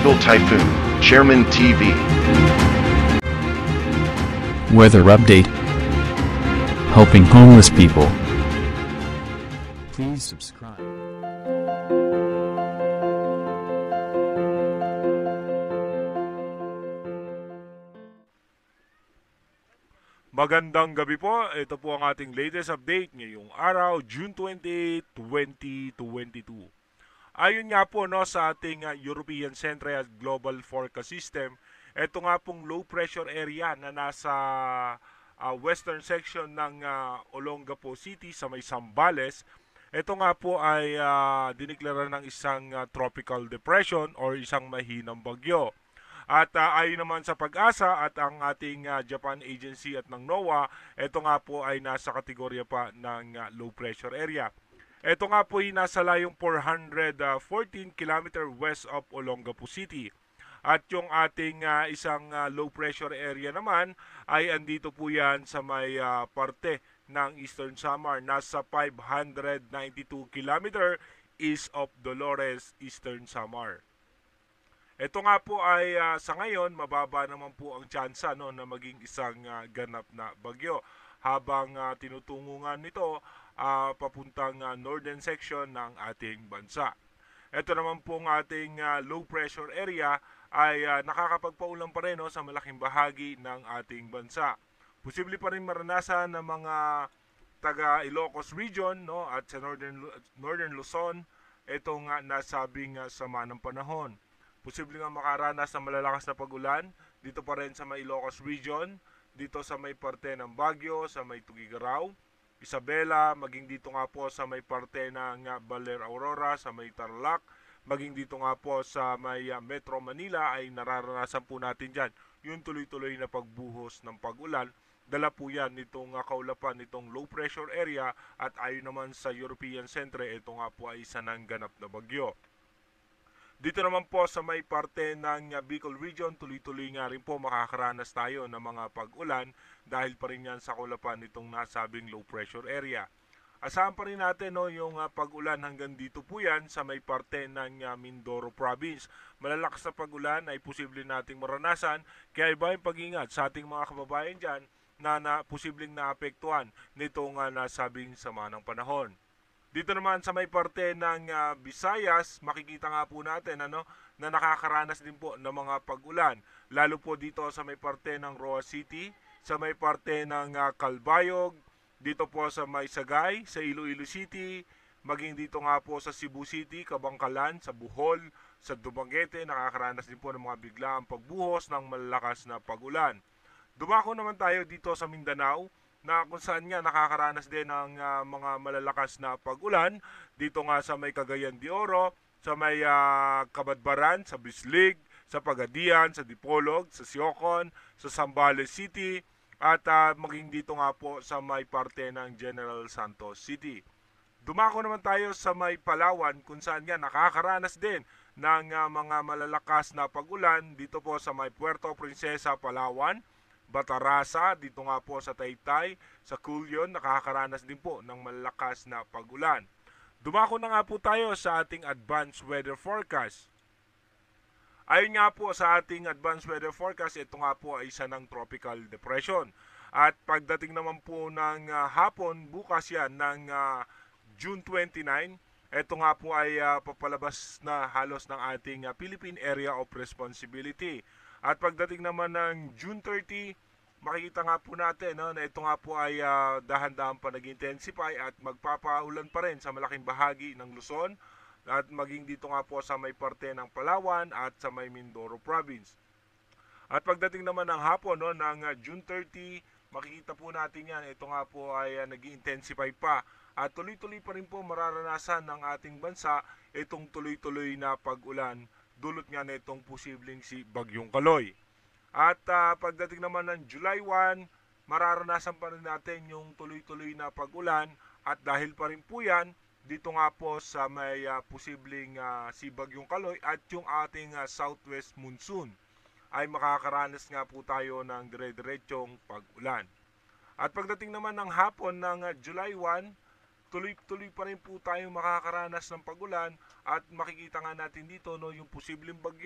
Global Typhoon, Chairman TV. Weather update. Helping homeless people. Please subscribe. Magandang gabi po. Ito po ang ating latest update ngayong araw, June 20, 2022. Ayon nga po sa ating European Central Global Forecast System, ito nga pong low pressure area na nasa western section ng Olongapo City sa may Zambales. Ito nga po ay diniklara ng isang tropical depression or isang mahinang bagyo. At ayon naman sa PAGASA at ang ating Japan Agency at ng NOAA, ito nga po ay nasa kategorya pa ng low pressure area. Ito nga po ay nasa layong 414 km west of Olongapo City. At yung ating isang low pressure area naman ay andito po yan sa may parte ng Eastern Samar. Nasa 592 km east of Dolores, Eastern Samar. Ito nga po ay sa ngayon, mababa naman po ang tsansa na maging isang ganap na bagyo. Habang tinutungo nga nito papuntang northern section ng ating bansa. Ito naman po ang ating low pressure area ay nakakapagpaulan pa rin sa malaking bahagi ng ating bansa. Posible pa rin maranasan ng mga taga Ilocos region at sa northern Luzon, itong nasabing sama ng panahon. Posible nga makaranas ng malalakas na pag-ulan dito pa rin sa may Ilocos region, dito sa may parte ng Bagyong, sa may Tugigaraw, Isabela, maging dito nga po sa may parte ng Baler Aurora, sa may Tarlac, maging dito nga po sa may Metro Manila ay nararanasan po natin dyan yung tuloy-tuloy na pagbuhos ng pag-ulan. Dala po yan nitong kaulapan nitong low pressure area at ayon naman sa European Centre, ito nga po ay isa ng ganap na bagyo. Dito naman po sa may parte ng Bicol region, tuloy-tuloy nga rin po makakaranas tayo ng mga pag-ulan dahil pa rin yan sa kaulapan nitong nasabing low pressure area. Asahan pa rin natin yung pag-ulan hanggang dito po yan sa may parte ng Mindoro Province. Malalakas na pag-ulan ay posible nating maranasan, kaya iba yung pag-ingat sa ating mga kababayan dyan na posibleng naapektuhan nitong nasabing sama ng panahon. Dito naman sa may parte ng Visayas, makikita nga po natin na nakakaranas din po ng mga pag-ulan. Lalo po dito sa may parte ng Roa City, sa may parte ng Calbayog, dito po sa may Sagay, sa Iloilo City, maging dito nga po sa Cebu City, Kabangkalan, sa Bohol, sa Dumaguete, nakakaranas din po ng mga biglaang pagbuhos ng malalakas na pag-ulan. Dumako naman tayo dito sa Mindanao, na kung saan nga nakakaranas din ng mga malalakas na pag-ulan dito nga sa may Cagayan de Oro, sa may Kabadbaran, sa Bislig, sa Pagadian, sa Dipolog, sa Siocon, sa Zambales City at maging dito nga po sa may parte ng General Santos City. Dumako naman tayo sa may Palawan kung saan nga nakakaranas din ng mga malalakas na pag-ulan dito po sa may Puerto Princesa, Palawan, Batarasa, dito nga po sa Taytay, sa Culion, nakakaranas din po ng malakas na pag-ulan. Dumako na nga po tayo sa ating advanced weather forecast. Ayon nga po sa ating advanced weather forecast, ito nga po ay isa ng tropical depression. At pagdating naman po ng hapon, bukas yan ng June 29, ito nga po ay papalabas na halos ng ating Philippine Area of Responsibility. At pagdating naman ng June 30, makikita nga po natin na ito nga po ay dahan-dahan pa nag-intensify at magpapaulan pa rin sa malaking bahagi ng Luzon at maging dito nga po sa may parte ng Palawan at sa may Mindoro Province. At pagdating naman ng hapon ng June 30, makikita po natin yan, ito nga po ay nag-intensify pa at tuloy-tuloy pa rin po mararanasan ng ating bansa itong tuloy-tuloy na pag-ulan dulot nga na itong posibleng si Bagyong Caloy. At pagdating naman ng July 1, mararanasan pa rin natin yung tuloy-tuloy na pag-ulan at dahil pa rin po yan, dito nga po sa may posibleng si Bagyong Caloy at yung ating southwest monsoon ay makakaranas nga po tayo ng dire-diretsong pag-ulan. At pagdating naman ng hapon ng July 1, tuloy-tuloy pa rin po tayo makakaranas ng pag-ulan at makikita nga natin dito yung posibleng bagyo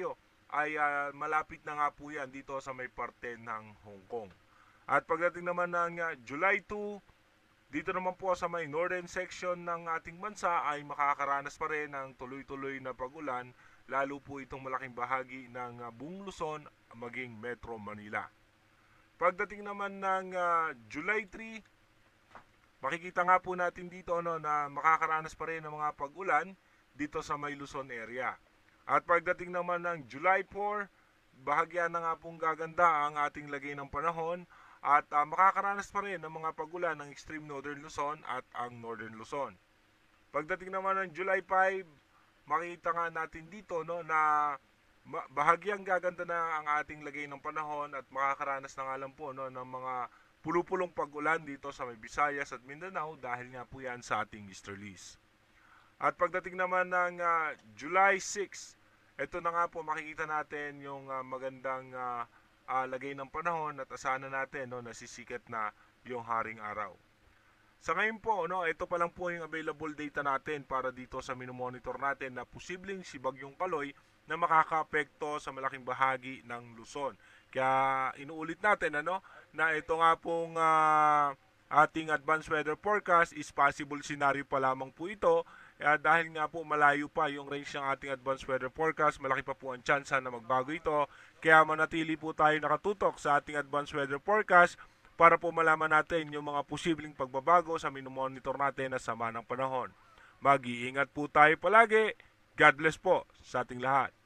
ay malapit na nga po yan dito sa may parte ng Hong Kong. At pagdating naman ng July 2, dito naman po sa may northern section ng ating bansa ay makakaranas pa rin ng tuloy-tuloy na pag-ulan, lalo po itong malaking bahagi ng buong Luzon maging Metro Manila. Pagdating naman ng July 3, makikita nga po natin dito na makakaranas pa rin ng mga pag-ulan dito sa may Luzon area. At pagdating naman ng July 4, bahagya na nga pong gaganda ang ating lagay ng panahon at makakaranas pa rin ng mga pag-ulan ng extreme northern Luzon at ang northern Luzon. Pagdating naman ng July 5, makikita nga natin dito na bahagyang gaganda na ang ating lagay ng panahon at makakaranas na nga lang po ng mga pulupulong pag-ulan dito sa may Visayas at Mindanao dahil nga po yan sa ating easterlies. At pagdating naman ng July 6, ito na nga po makikita natin yung magandang lagay ng panahon at asahan natin nasisikat na yung haring araw. Sa ngayon po, ito pa lang po yung available data natin para dito sa minomonitor natin na posibleng si Bagyong Caloy na makakaapekto sa malaking bahagi ng Luzon. Kaya inuulit natin na ito nga pong ating advanced weather forecast is possible scenario pa lamang po ito. Dahil nga po malayo pa yung range ng ating advanced weather forecast, malaki pa po ang tsansa na magbago ito. Kaya manatili po tayo nakatutok sa ating advanced weather forecast para po malaman natin yung mga posibleng pagbabago sa minomonitor natin na sama ng panahon. Mag-iingat po tayo palagi. God bless po sa ating lahat.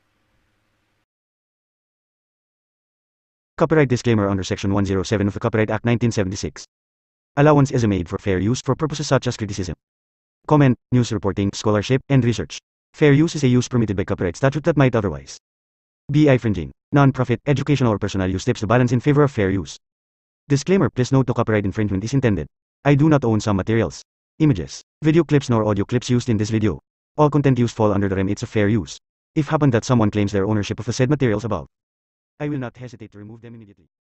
Copyright disclaimer under Section 107 of the Copyright Act 1976. Allowance is made for fair use for purposes such as criticism, comment, news reporting, scholarship, and research. Fair use is a use permitted by copyright statute that might otherwise be infringing. Non-profit, educational, or personal use tips the balance in favor of fair use. Disclaimer: please note no copyright infringement is intended. I do not own some materials, images, video clips nor audio clips used in this video. All content used fall under the remits of fair use. If happen that someone claims their ownership of the said materials above, I will not hesitate to remove them immediately.